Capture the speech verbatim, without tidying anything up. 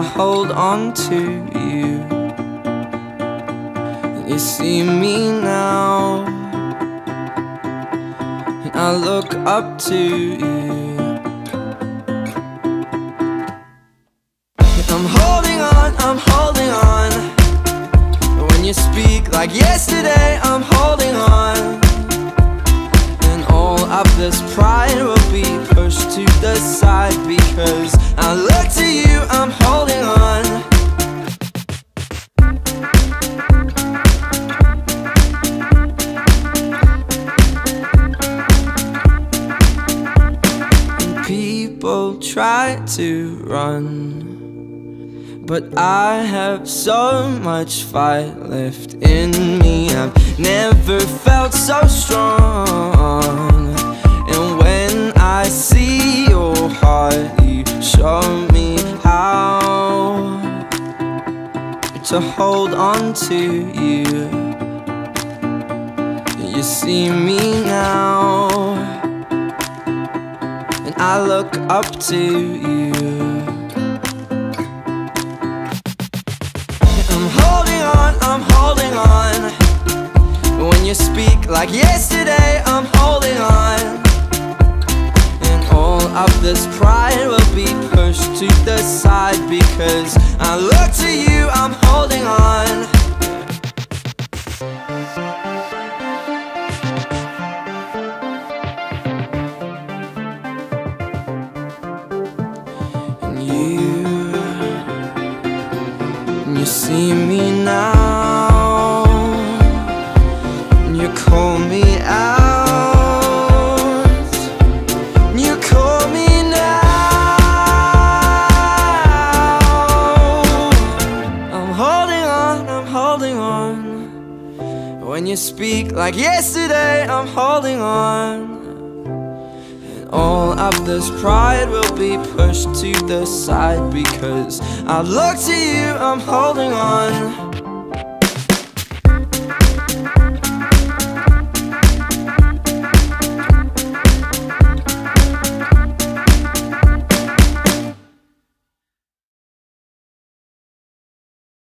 I hold on to you. You see me now, and I look up to you. I'm holding on, I'm holding on. When you speak like yesterday, I'm holding on. And all of this pride will be pushed to the side, because I look to you, I'm holding on. And people try to run, but I have so much fight left in me. I've never felt so strong. And when I see your heart, you show me how to hold on to you. You see me now, and I look up to you. I'm holding on. When you speak like yesterday, I'm holding on. And all of this pride will be pushed to the side, because I look to you, I'm holding on. And you, and you see me now. You call me out, you call me now. I'm holding on, I'm holding on. When you speak like yesterday, I'm holding on. And all of this pride will be pushed to the side, because I look to you, I'm holding on.